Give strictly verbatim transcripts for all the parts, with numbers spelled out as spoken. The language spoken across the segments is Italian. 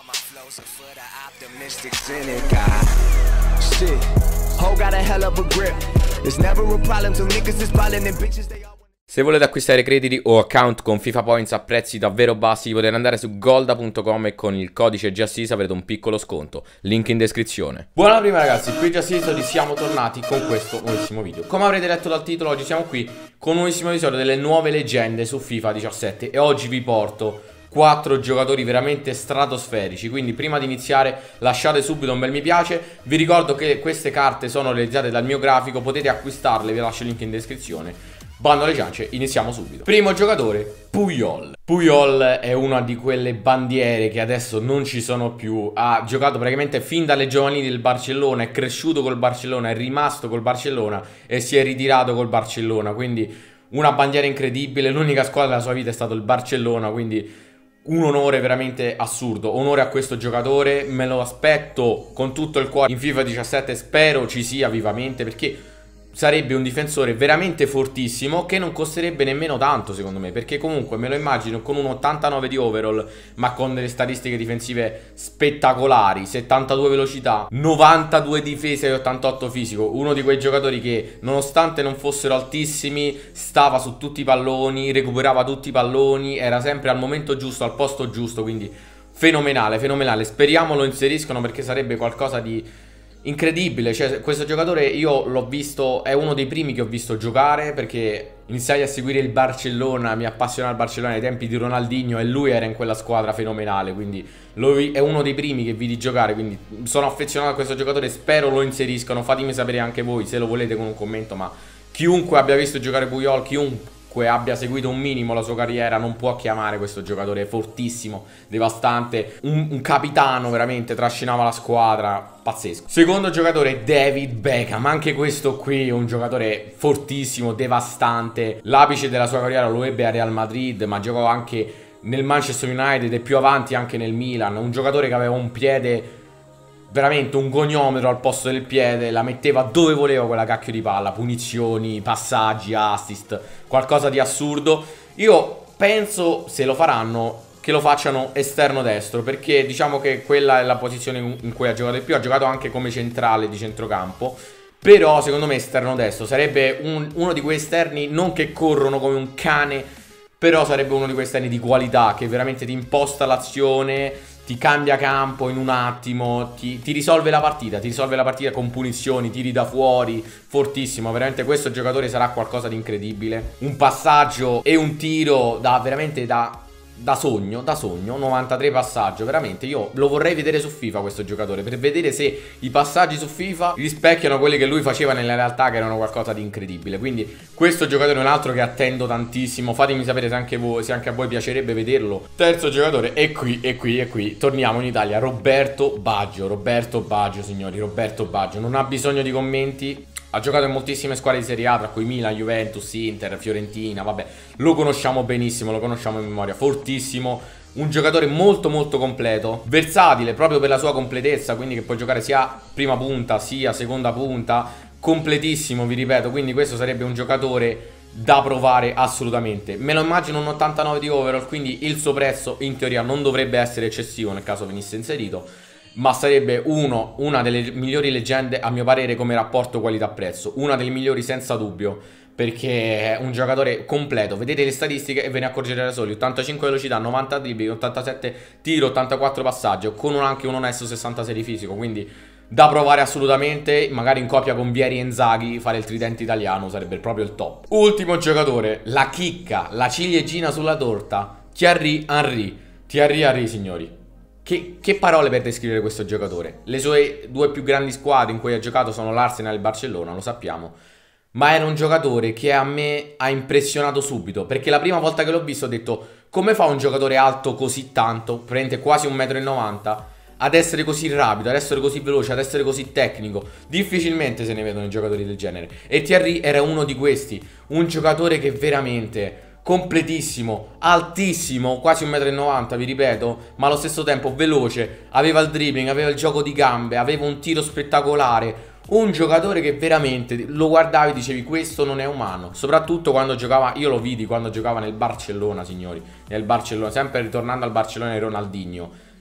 Se volete acquistare crediti o account con FIFA Points a prezzi davvero bassi, potete andare su golda punto com e con il codice JustSeason avrete un piccolo sconto. Link in descrizione. Buona prima ragazzi, qui JustSeason, siamo tornati con questo nuovissimo video. Come avrete letto dal titolo, oggi siamo qui con un nuovissimo episodio delle nuove leggende su FIFA diciassette. E oggi vi porto quattro giocatori veramente stratosferici. Quindi prima di iniziare lasciate subito un bel mi piace. Vi ricordo che queste carte sono realizzate dal mio grafico, potete acquistarle, vi lascio il link in descrizione. Bando alle ciance, iniziamo subito. Primo giocatore, Puyol. Puyol è una di quelle bandiere che adesso non ci sono più. Ha giocato praticamente fin dalle giovanili del Barcellona, è cresciuto col Barcellona, è rimasto col Barcellona e si è ritirato col Barcellona. Quindi una bandiera incredibile, l'unica squadra della sua vita è stato il Barcellona, quindi un onore veramente assurdo. Onore a questo giocatore, me lo aspetto con tutto il cuore in FIFA diciassette, spero ci sia vivamente, perché sarebbe un difensore veramente fortissimo che non costerebbe nemmeno tanto secondo me, perché comunque me lo immagino con un ottantanove di overall ma con delle statistiche difensive spettacolari, settantadue velocità, novantadue difesa e ottantotto fisico. Uno di quei giocatori che nonostante non fossero altissimi stava su tutti i palloni, recuperava tutti i palloni, era sempre al momento giusto, al posto giusto, quindi fenomenale, fenomenale. Speriamo lo inseriscono perché sarebbe qualcosa di incredibile. Cioè questo giocatore io l'ho visto, è uno dei primi che ho visto giocare, perché iniziai a seguire il Barcellona, mi appassionava il Barcellona ai tempi di Ronaldinho e lui era in quella squadra fenomenale, quindi lui è uno dei primi che vidi giocare, quindi sono affezionato a questo giocatore, spero lo inseriscano. Fatemi sapere anche voi se lo volete con un commento, ma chiunque abbia visto giocare Puyol, chiunque abbia seguito un minimo la sua carriera non può chiamare questo giocatore fortissimo, devastante, un, un capitano, veramente trascinava la squadra, pazzesco. Secondo giocatore, David Beckham. Anche questo qui è un giocatore fortissimo, devastante. L'apice della sua carriera lo ebbe a Real Madrid, ma giocò anche nel Manchester United e più avanti anche nel Milan. Un giocatore che aveva un piede, veramente un goniometro al posto del piede, la metteva dove voleva quella cacchio di palla, punizioni, passaggi, assist, qualcosa di assurdo. Io penso, se lo faranno, che lo facciano esterno destro, perché diciamo che quella è la posizione in cui ha giocato di più. Ha giocato anche come centrale di centrocampo, però secondo me esterno destro sarebbe un, uno di quei esterni non che corrono come un cane, però sarebbe uno di quei esterni di qualità che veramente ti imposta l'azione, ti cambia campo in un attimo, ti, ti risolve la partita, ti risolve la partita con punizioni, tiri da fuori, fortissimo. Veramente questo giocatore sarà qualcosa di incredibile. Un passaggio e un tiro da veramente da, da sogno, da sogno, novantatré passaggio. Veramente io lo vorrei vedere su FIFA questo giocatore, per vedere se i passaggi su FIFA rispecchiano quelli che lui faceva nella realtà, che erano qualcosa di incredibile. Quindi questo giocatore è un altro che attendo tantissimo. Fatemi sapere se anche voi, se anche a voi piacerebbe vederlo. Terzo giocatore è qui, è qui, è qui. Torniamo in Italia, Roberto Baggio. Roberto Baggio, signori, Roberto Baggio non ha bisogno di commenti. Ha giocato in moltissime squadre di Serie A, tra cui Milan, Juventus, Inter, Fiorentina, vabbè, lo conosciamo benissimo, lo conosciamo in memoria, fortissimo, un giocatore molto molto completo, versatile proprio per la sua completezza, quindi che può giocare sia prima punta sia seconda punta, completissimo, vi ripeto, quindi questo sarebbe un giocatore da provare assolutamente. Me lo immagino un ottantanove di overall, quindi il suo prezzo in teoria non dovrebbe essere eccessivo nel caso venisse inserito, ma sarebbe uno, una delle migliori leggende a mio parere come rapporto qualità-prezzo, una delle migliori senza dubbio, perché è un giocatore completo. Vedete le statistiche e ve ne accorgerete da soli: ottantacinque velocità, novanta dribbi, ottantasette tiro, ottantaquattro passaggio, con un, anche un onesto sessantasei di fisico, quindi da provare assolutamente. Magari in coppia con Vieri e Inzaghi fare il tridente italiano sarebbe proprio il top. Ultimo giocatore, la chicca, la ciliegina sulla torta, Thierry Henry. Thierry Henry, signori, Che, che parole per descrivere questo giocatore. Le sue due più grandi squadre in cui ha giocato sono l'Arsenal e il Barcellona, lo sappiamo. Ma era un giocatore che a me ha impressionato subito, perché la prima volta che l'ho visto ho detto: come fa un giocatore alto così tanto, prende quasi un metro e novanta, ad essere così rapido, ad essere così veloce, ad essere così tecnico? Difficilmente se ne vedono giocatori del genere. E Thierry era uno di questi. Un giocatore che veramente completissimo, altissimo, quasi un metro e novanta, vi ripeto, ma allo stesso tempo veloce, aveva il dribbling, aveva il gioco di gambe, aveva un tiro spettacolare. Un giocatore che veramente lo guardavi e dicevi: questo non è umano. Soprattutto quando giocava, io lo vidi quando giocava nel Barcellona, signori, nel Barcellona, sempre ritornando al Barcellona di Ronaldinho.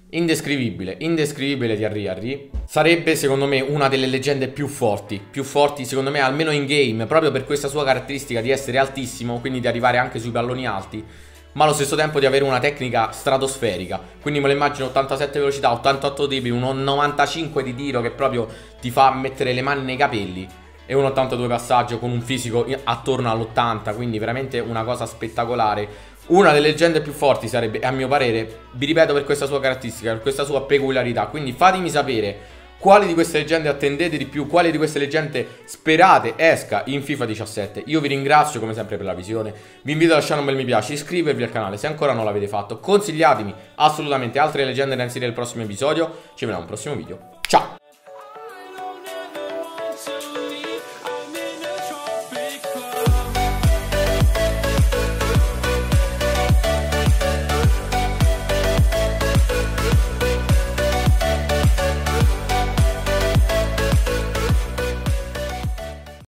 indescrivibile, indescrivibile Thierry Henry. Sarebbe secondo me una delle leggende più forti, più forti secondo me almeno in game, proprio per questa sua caratteristica di essere altissimo, quindi di arrivare anche sui palloni alti, ma allo stesso tempo di avere una tecnica stratosferica. Quindi me lo immagino ottantasette velocità, ottantotto dribbling, un novantacinque di tiro che proprio ti fa mettere le mani nei capelli, e un ottantadue passaggio con un fisico attorno all'ottanta, quindi veramente una cosa spettacolare. Una delle leggende più forti sarebbe, a mio parere, vi ripeto, per questa sua caratteristica, per questa sua peculiarità. Quindi fatemi sapere quali di queste leggende attendete di più, quali di queste leggende sperate esca in FIFA diciassette. Io vi ringrazio come sempre per la visione, vi invito a lasciare un bel mi piace, iscrivervi al canale se ancora non l'avete fatto, consigliatemi assolutamente altre leggende da inserire nel prossimo episodio. Ci vediamo al prossimo video, ciao!